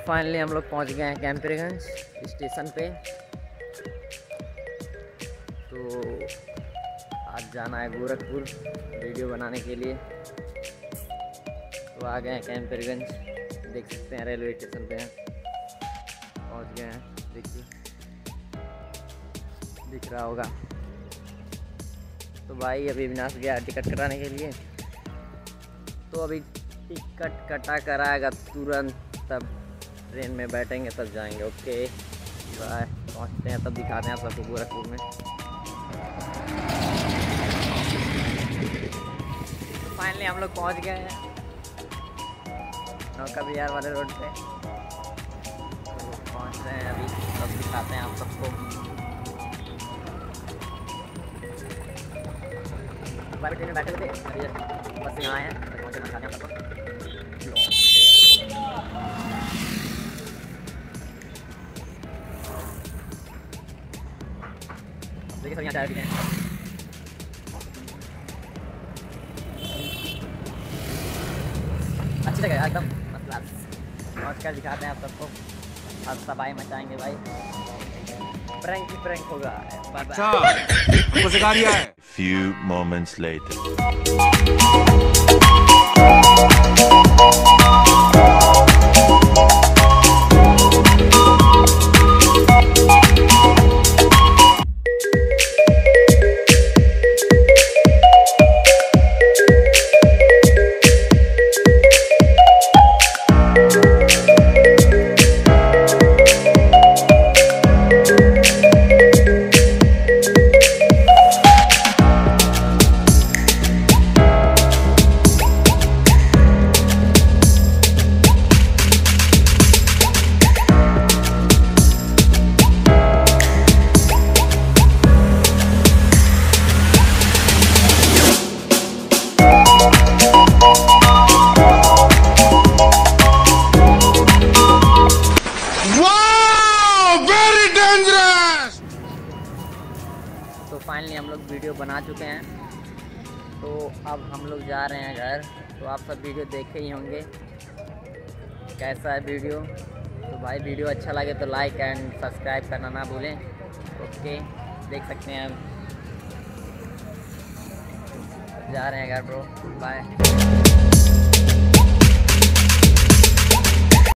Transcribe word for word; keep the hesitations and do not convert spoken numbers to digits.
Finally हम लोग पहुंच गए हैं कैंपरगंज स्टेशन पे। तो आज जाना है गोरखपुर वीडियो बनाने के लिए। तो आ गए हैं कैंपरगंज, देख सकते हैं रेलवे स्टेशन पे हैं, पहुंच गए हैं। देखिए दिख रहा होगा। तो भाई अभी अविनाश गया टिकट कटाने के लिए, तो अभी टिकट कटा कराएगा तुरंत, तब ट्रेन में बैठेंगे तब जाएंगे। ओके बाय, पहुँचते हैं तब दिखाते हैं आप सबको गोरखपुर में। तो फाइनली हम लोग पहुँच गए हैं नौका बिहार वाले रोड पे। तो पहुँच रहे हैं अभी, तब दिखाते हैं आप सबको। बार ट्रेन में बैठे थे, बस यहाँ आए हैं, पहुँचे दिखाते हैं आप सबको। देखिए सब यहाँ चाय पीते हैं। अच्छी जगह है एकदम फर्स्ट क्लास। पहुँच कर दिखाते हैं आप सबको, आज सबाई मचाएंगे भाई। प्रैंक ही प्रैंक होगा। अच्छा हमको सिखा दिया है। Few moments later. तो फाइनली हम लोग वीडियो बना चुके हैं, तो अब हम लोग जा रहे हैं घर। तो आप सब वीडियो देखे ही होंगे कैसा है वीडियो। तो भाई वीडियो अच्छा लगे तो लाइक एंड सब्सक्राइब करना ना भूलें। ओके देख सकते हैं, अब जा रहे हैं घर ब्रो, बाय।